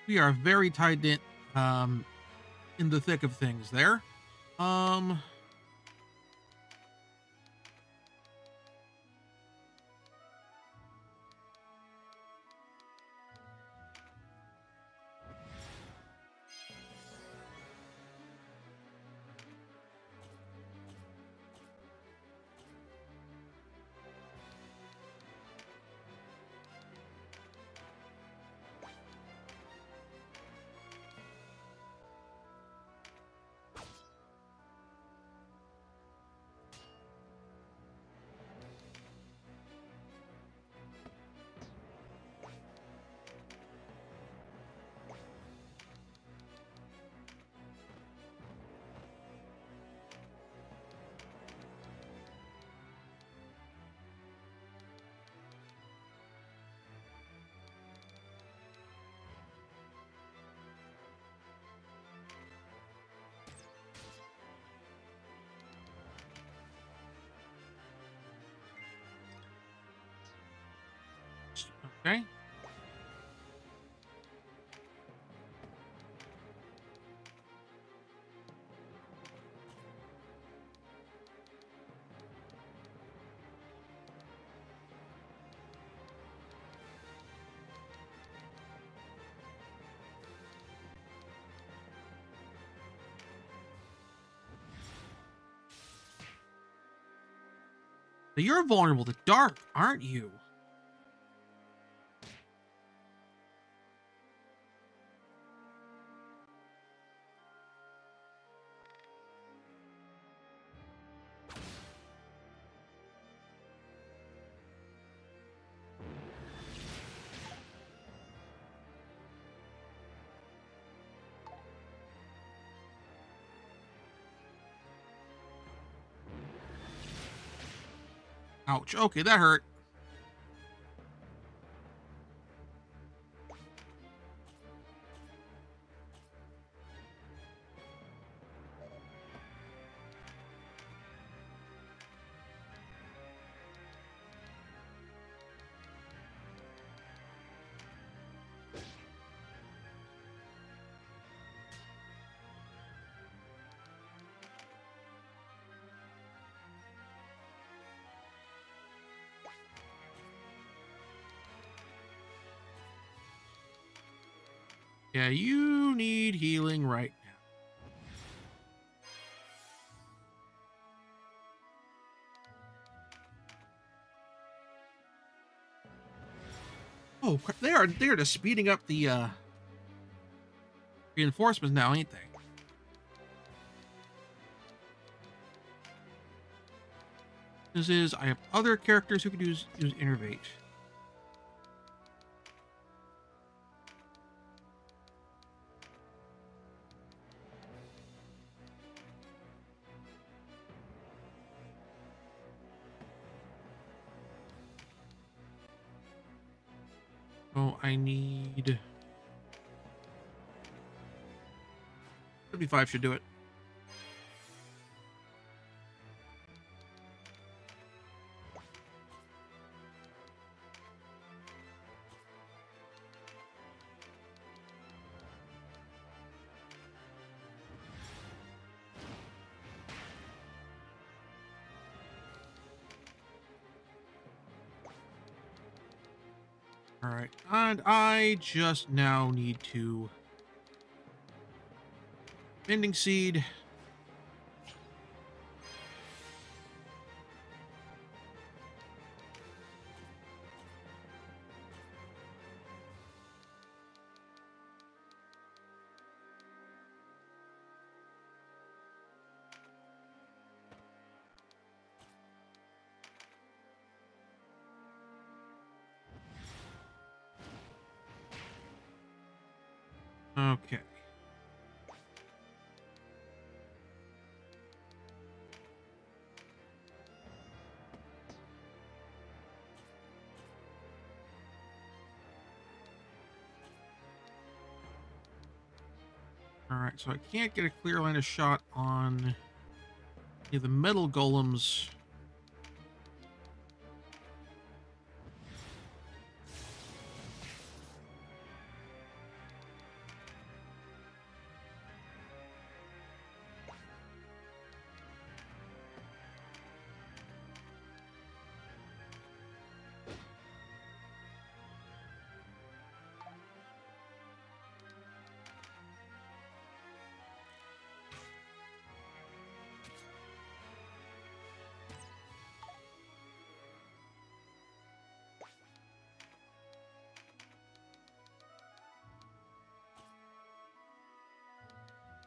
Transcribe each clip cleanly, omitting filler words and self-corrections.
We are very tied in the thick of things there. Okay. So you're vulnerable to dark, aren't you? Ouch. Okay, that hurt. Yeah, you need healing right now. Oh, they are just speeding up the reinforcements now, ain't they? This is I have other characters who could use innervate. Oh, I need 75 should do it. All right, and I just now need to bending seed. Okay. All right, so I can't get a clear line of shot on the metal golems.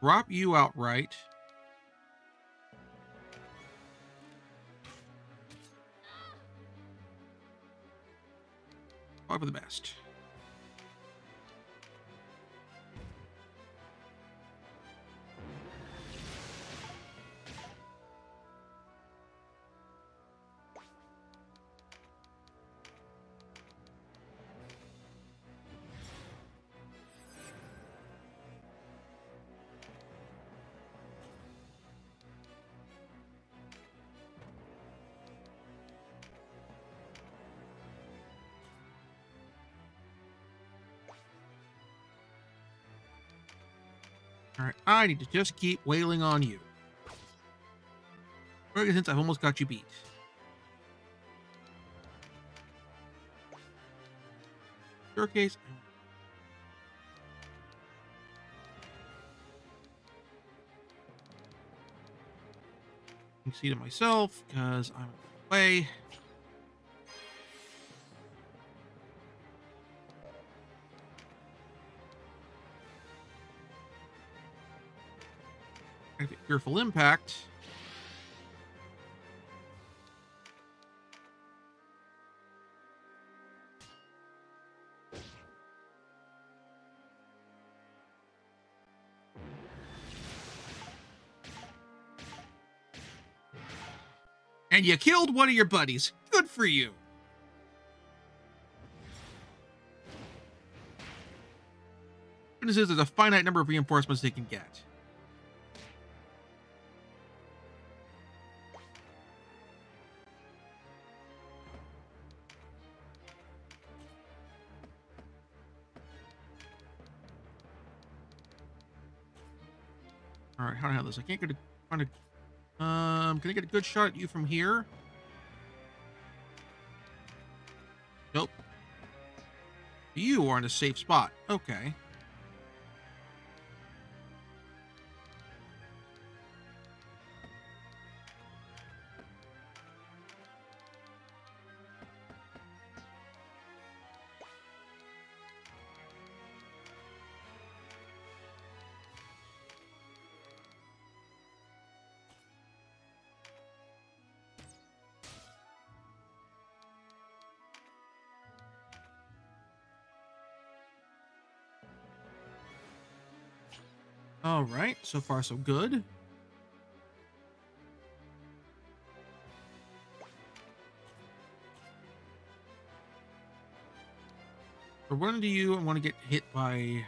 drop you outright. Probably for the best. All right, I need to just keep wailing on you. Since I've almost got you beat. In your case, I can see to myself because I'm away. Fearful impact. And you killed one of your buddies. Good for you. This is there's a finite number of reinforcements they can get. All right, how do I handle this? I can't get a find a. Can I get a good shot at you from here? Nope. You are in a safe spot. Okay. All right, so far so good. For one to you, I want to get hit by.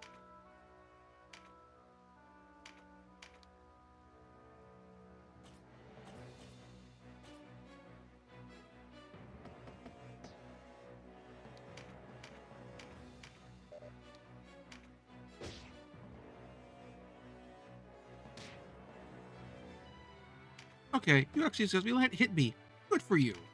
Okay, you actually says we let hit me. Good for you.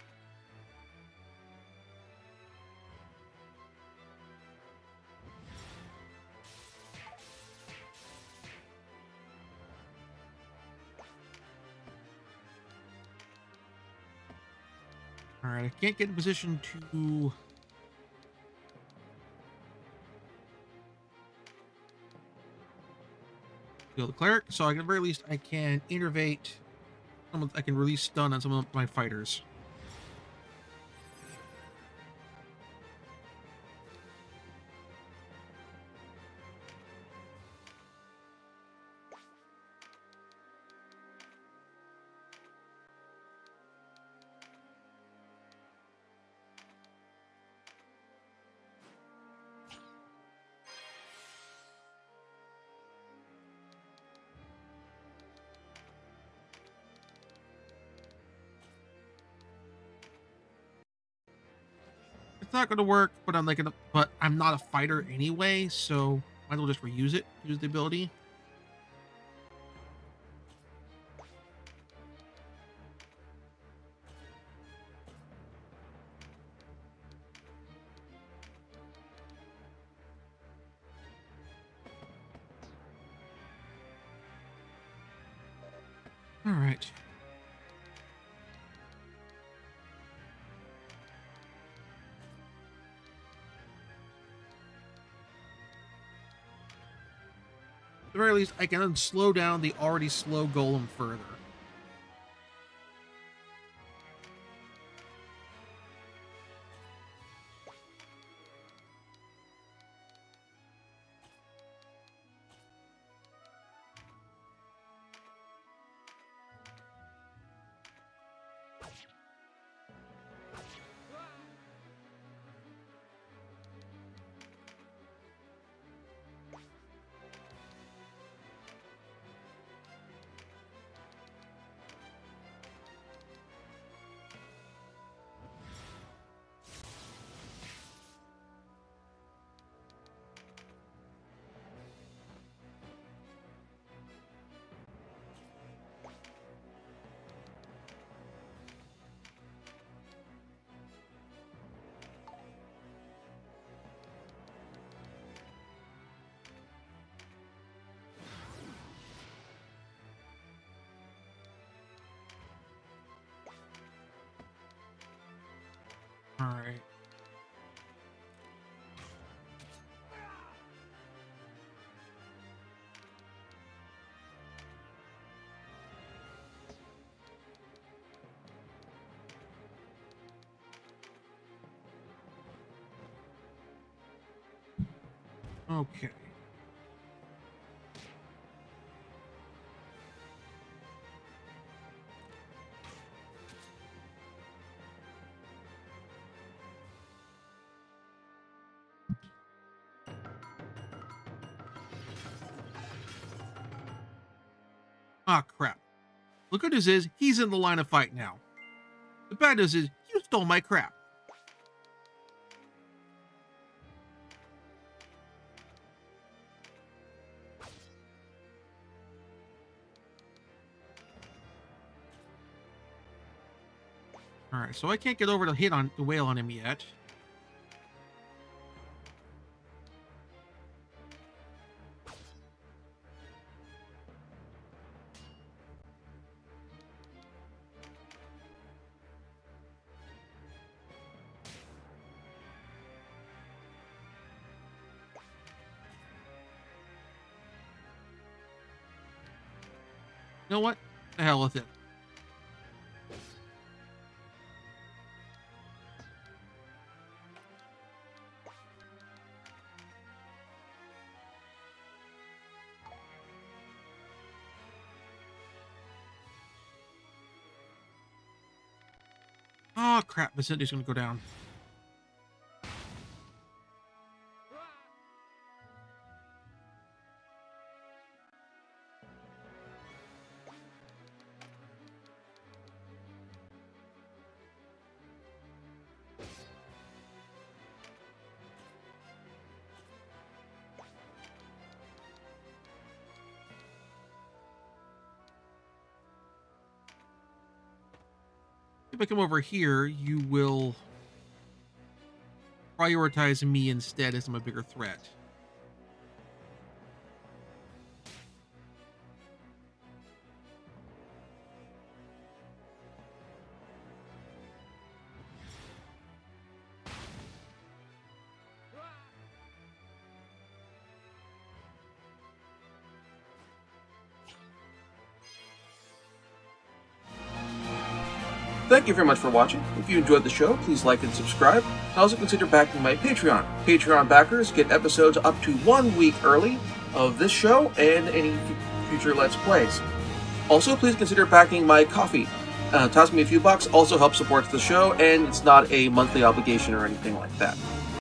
All right, I can't get in position to. Kill the cleric, so I can at the very least I can innervate. I can release stun on some of my fighters. It's not going to work, but I'm not a fighter anyway, so might as well just reuse it. Use the ability. All right. At the very least, I can slow down the already slow golem further. All right. Okay. Ah, crap. The good news is, he's in the line of fight now. The bad news is, you stole my crap. Alright, so I can't get over to hit on the whale on him yet. You know what? The hell with it. Oh, crap. Vicindity's gonna go down. If I come over here, you will prioritize me instead as I'm a bigger threat. Thank you very much for watching. If you enjoyed the show, please like and subscribe. Also consider backing my Patreon. Patreon backers get episodes up to 1 week early of this show and any future Let's Plays. Also, please consider backing my Ko-fi. Toss me a few bucks, also helps support the show, and it's not a monthly obligation or anything like that.